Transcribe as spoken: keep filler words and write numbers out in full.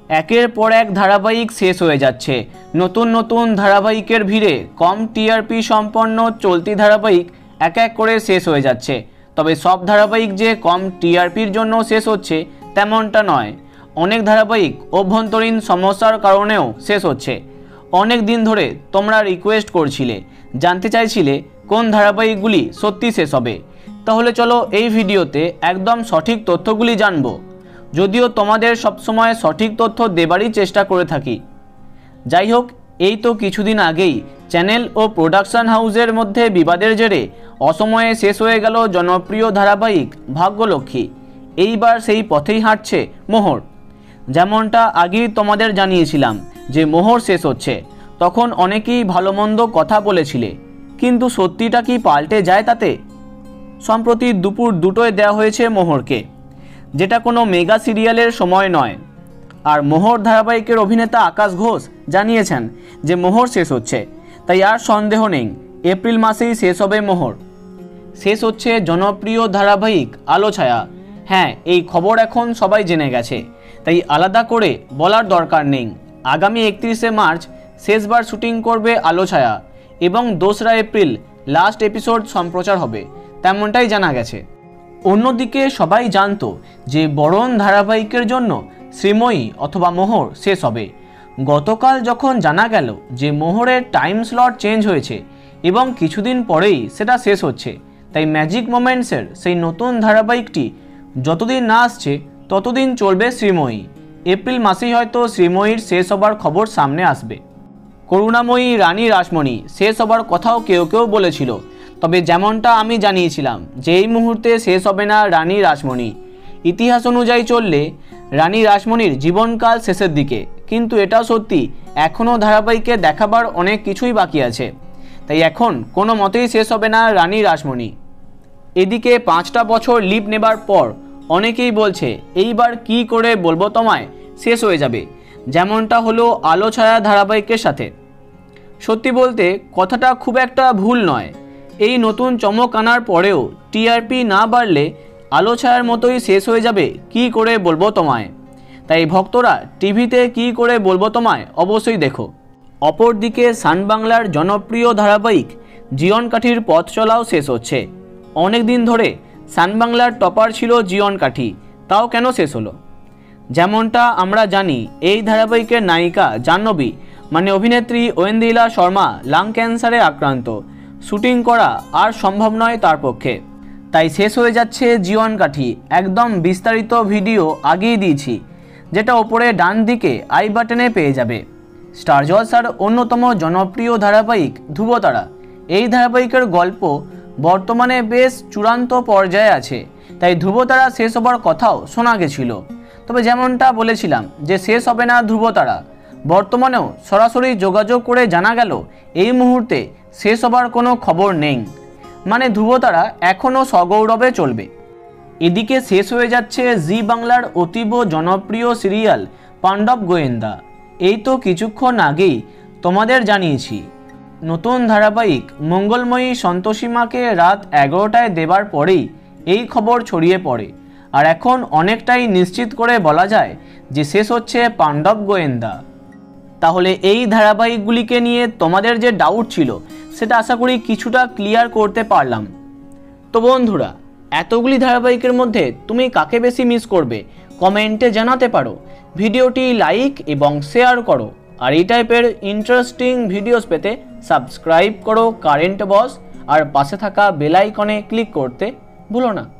একের পর এক ধারাবাহিক শেষ হয়ে যাচ্ছে। নতুন নতুন ধারাবাহিকের ভিড়ে কম টিআরপি সম্পন্ন চলতি ধারাবাহিক এক এক করে শেষ হয়ে যাচ্ছে। তবে সব ধারাবাহিক যে কম টিআরপির জন্য শেষ হচ্ছে তেমনটা নয়। অনেক ধারাবাহিক অভ্যন্তরীণ সমস্যার কারণেও শেষ হচ্ছে। অনেক দিন ধরে তোমরা রিকোয়েস্ট করছিলে, জানতে চাইছিলে কোন ধারাবাহিকগুলি সত্যি শেষ হবে। তাহলে চলো এই ভিডিওতে একদম সঠিক তথ্যগুলি জানবো, যদিও তোমাদের সবসময় সঠিক তথ্য দেবারই চেষ্টা করে থাকি। যাই হোক, এই তো কিছুদিন আগেই চ্যানেল ও প্রোডাকশন হাউসের মধ্যে বিবাদের জেরে অসময়ে শেষ হয়ে গেল জনপ্রিয় ধারাবাহিক ভাগ্যলক্ষ্মী। এইবার সেই পথেই হাঁটছে মোহর। যেমনটা আগেই তোমাদের জানিয়েছিলাম যে মোহর শেষ হচ্ছে, তখন অনেকেই ভালো মন্দ কথা বলেছিলে, কিন্তু সত্যিটা কি পাল্টে যায় তাতে? সম্প্রতি দুপুর দুটোয় দেওয়া হয়েছে মোহরকে, যেটা কোনো মেগা সিরিয়ালের সময় নয়। আর মোহর ধারাবাহিকের অভিনেতা আকাশ ঘোষ জানিয়েছেন যে মোহর শেষ হচ্ছে, তাই আর সন্দেহ নেই এপ্রিল মাসেই শেষ হবে মোহর। শেষ হচ্ছে জনপ্রিয় ধারাবাহিক আলো ছায়া। হ্যাঁ, এই খবর এখন সবাই জেনে গেছে, তাই আলাদা করে বলার দরকার নেই। আগামী একত্রিশে মার্চ শেষবার শুটিং করবে আলো ছায়া এবং দোসরা এপ্রিল লাস্ট এপিসোড সম্প্রচার হবে, তেমনটাই জানা গেছে। অন্যদিকে সবাই জানতো যে বরণ ধারাবাহিকের জন্য শ্রীময়ী অথবা মোহর শেষ হবে। গতকাল যখন জানা গেল যে মোহরের টাইম স্লট চেঞ্জ হয়েছে এবং কিছুদিন পরেই সেটা শেষ হচ্ছে, তাই ম্যাজিক মোমেন্টসের সেই নতুন ধারাবাহিকটি যতদিন না আসছে ততদিন চলবে শ্রীময়ী। এপ্রিল মাসেই হয়তো শ্রীময়ীর শেষ হবার খবর সামনে আসবে। করুণাময়ী রানী রাসমণি শেষ হবার কথাও কেউ কেউ বলেছিল, তবে যেমনটা আমি জানিয়েছিলাম যে এই মুহূর্তে শেষ হবে না রানী রাসমণি। ইতিহাস অনুযায়ী চললে রানী রাসমণির জীবনকাল শেষের দিকে, কিন্তু এটাও সত্যি এখনও ধারাবাহিকে দেখাবার অনেক কিছুই বাকি আছে, তাই এখন কোনো মতেই শেষ হবে না রানী রাসমণি। এদিকে পাঁচটা বছর লিভ নেবার পর অনেকেই বলছে এইবার কি করে বলবো তোমায় শেষ হয়ে যাবে, যেমনটা হলো আলো ছায়া ধারাবাহিকের সাথে। সত্যি বলতে কথাটা খুব একটা ভুল নয়। এই নতুন চমক আনার পরেও টিআরপি না বাড়লে আলো ছায়ার মতোই শেষ হয়ে যাবে কি করে বলবো তোমায়। তাই ভক্তরা টিভিতে কি করে বলবো তোমায় অবশ্যই দেখো। অপরদিকে সান বাংলার জনপ্রিয় ধারাবাহিক জীবন কাঠির পথ চলাও শেষ হচ্ছে। অনেক দিন ধরে সান বাংলার টপার ছিল জীবন কাঠি, তাও কেন শেষ হলো? যেমনটা আমরা জানি এই ধারাবাহিকের নায়িকা জাহ্নবী মানে অভিনেত্রী ঐন্দ্রিলা শর্মা লাং ক্যান্সারে আক্রান্ত। শুটিং করা আর সম্ভব নয় তার পক্ষে, তাই শেষ হয়ে যাচ্ছে জীবন কাঠি। একদম বিস্তারিত ভিডিও আগেই দিয়েছি, যেটা ওপরে ডান দিকে আই বাটনে পেয়ে যাবে। স্টার জলসার অন্যতম জনপ্রিয় ধারাবাহিক ধ্রুবতারা, এই ধারাবাহিকের গল্প বর্তমানে বেশ চূড়ান্ত পর্যায়ে আছে, তাই ধ্রুবতারা শেষ হবার কথাও শোনা গেছিল। তবে যেমনটা বলেছিলাম যে শেষ হবে না ধ্রুবতারা, বর্তমানেও সরাসরি যোগাযোগ করে জানা গেল এই মুহূর্তে শেষ হবার কোনো খবর নেই, মানে ধ্রুবতারা এখনও সগৌরবে চলবে। এদিকে শেষ হয়ে যাচ্ছে জি বাংলার অতীব জনপ্রিয় সিরিয়াল পাণ্ডব গোয়েন্দা। এই তো কিছুক্ষণ আগেই তোমাদের জানিয়েছি নতুন ধারাবাহিক মঙ্গলময়ী সন্তোষীমাকে রাত এগারোটায় দেবার পরেই এই খবর ছড়িয়ে পড়ে, আর এখন অনেকটাই নিশ্চিত করে বলা যায় যে শেষ হচ্ছে পাণ্ডব গোয়েন্দা। তাহলে এই ধারাবাহিকগুলিকে নিয়ে তোমাদের যে ডাউট ছিল সেটা আশা করি কিছুটা ক্লিয়ার করতে পারলাম। তো বন্ধুরা, এতগুলি ধারাবাহিকের মধ্যে তুমি কাকে বেশি মিস করবে কমেন্টে জানাতে পারো। ভিডিওটি লাইক এবং শেয়ার করো, আর এই টাইপের ইন্টারেস্টিং ভিডিওস পেতে সাবস্ক্রাইব করো কারেন্ট বস, আর পাশে থাকা বেল আইকনে ক্লিক করতে ভুলো না।